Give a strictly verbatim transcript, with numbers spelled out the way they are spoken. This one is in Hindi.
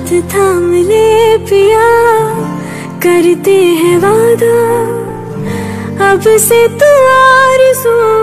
हाथ थाम ले पिया, करते हैं वादा अब से तू आरज़ू